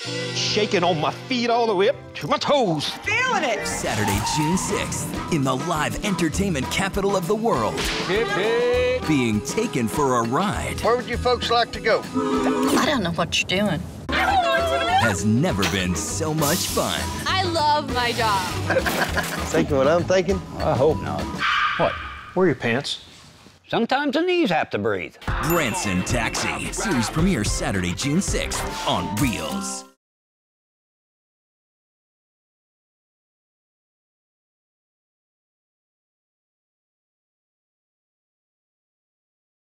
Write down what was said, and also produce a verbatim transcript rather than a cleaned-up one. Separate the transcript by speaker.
Speaker 1: Shaking on my feet all the way up to my toes.
Speaker 2: Feeling it!
Speaker 3: Saturday, June sixth, in the live entertainment capital of the world.
Speaker 1: Hip, hip.
Speaker 3: Being taken for a ride.
Speaker 4: Where would you folks like to go?
Speaker 5: I don't know what you're doing.
Speaker 3: Has never been so much fun.
Speaker 6: I love my job.
Speaker 4: Thinking what I'm thinking?
Speaker 7: I hope not.
Speaker 1: What? Where are your pants?
Speaker 7: Sometimes the knees have to breathe.
Speaker 3: Branson Taxi. Series premiere Saturday, June sixth on Reels.